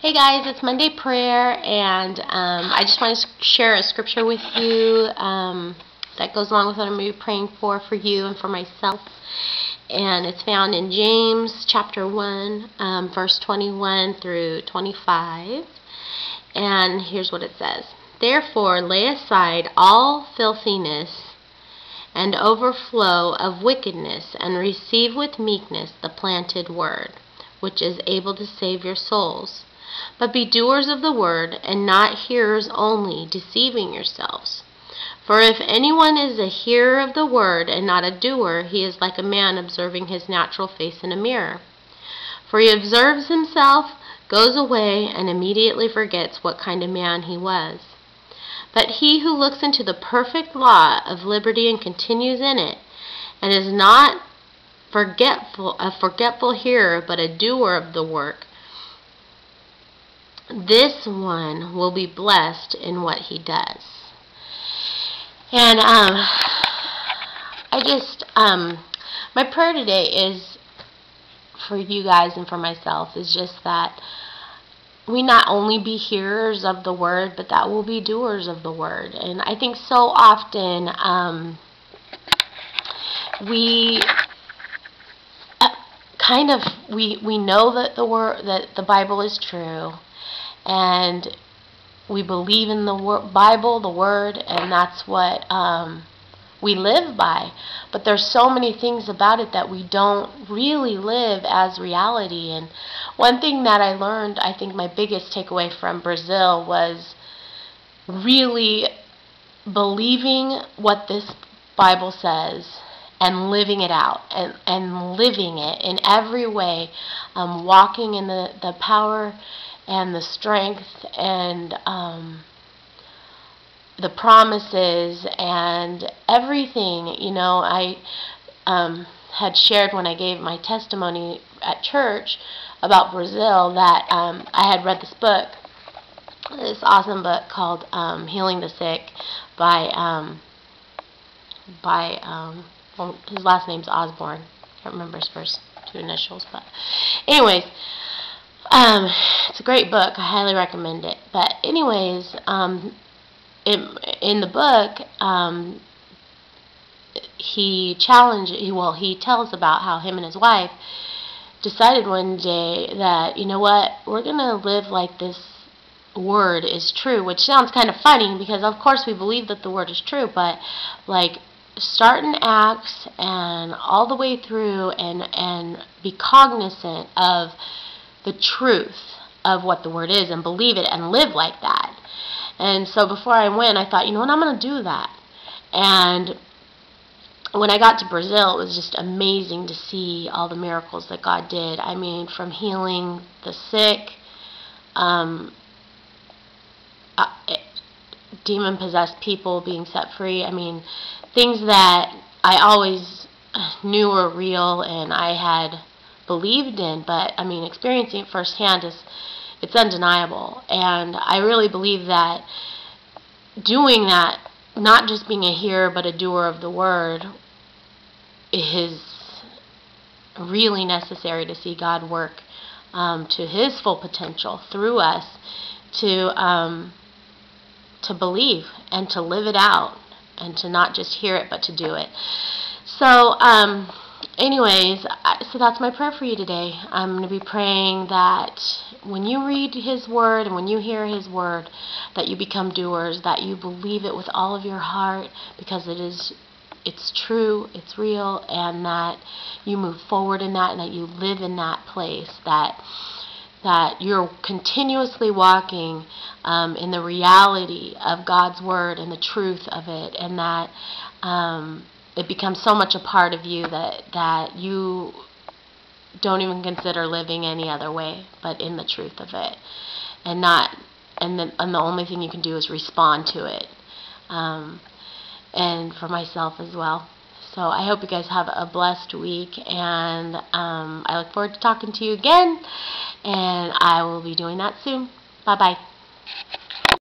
Hey guys, it's Monday prayer, and I just want to share a scripture with you that goes along with what I'm going to be praying for you and for myself. And it's found in James chapter 1, verse 21 through 25. And here's what it says. Therefore lay aside all filthiness and overflow of wickedness, and receive with meekness the planted word, which is able to save your souls. But be doers of the word, and not hearers only, deceiving yourselves. For if anyone is a hearer of the word and not a doer, he is like a man observing his natural face in a mirror. For he observes himself, goes away, and immediately forgets what kind of man he was. But he who looks into the perfect law of liberty and continues in it, and is not a forgetful hearer, but a doer of the work, this one will be blessed in what he does. And my prayer today is for you guys and for myself, is just that we not only be hearers of the word, but that we'll be doers of the word. And I think so often we know that the Bible is true, and we believe in the Bible, the Word, and that's what we live by. But there's so many things about it that we don't really live as reality. And one thing that I learned, I think my biggest takeaway from Brazil, was really believing what this Bible says and living it out, and living it in every way, walking in the power and the strength and the promises and everything. I had shared when I gave my testimony at church about Brazil that I had read this awesome book called Healing the Sick by well, his last name's Osborne. I can't remember his first two initials, but anyways, it's a great book. I highly recommend it. But anyways, in the book, he tells about how him and his wife decided one day that, you know what, we're going to live like this word is true, which sounds kind of funny because of course we believe that the word is true, but like start in Acts and all the way through and be cognizant of the truth of what the word is and believe it and live like that. And so before I went, I thought, you know what, I'm going to do that. And when I got to Brazil, it was just amazing to see all the miracles that God did. I mean, from healing the sick, demon-possessed people being set free. I mean, things that I always knew were real and I had believed in, but I mean, experiencing it firsthand it's undeniable. And I really believe that doing that, not just being a hearer but a doer of the word, is really necessary to see God work to His full potential through us, to believe and to live it out, and to not just hear it but to do it. So anyways, so that's my prayer for you today. I'm going to be praying that when you read His word and when you hear His word, that you become doers, that you believe it with all of your heart, because it's true, it's real, and that you move forward in that, and that you live in that place, that you're continuously walking in the reality of God's word and the truth of it, and that it becomes so much a part of you that you don't even consider living any other way but in the truth of it, and the only thing you can do is respond to it, and for myself as well. So I hope you guys have a blessed week, and I look forward to talking to you again, and I will be doing that soon. Bye-bye.